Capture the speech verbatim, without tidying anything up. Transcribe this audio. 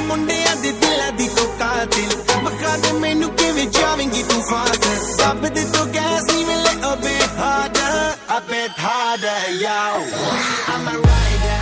मुंडिया दे दिला दी तो कातिल बखा दे मैनू किवें जावेंगी तू फादर दब दे तो गैस नहीं मिले a bit harder a bit harder yo I'm a rider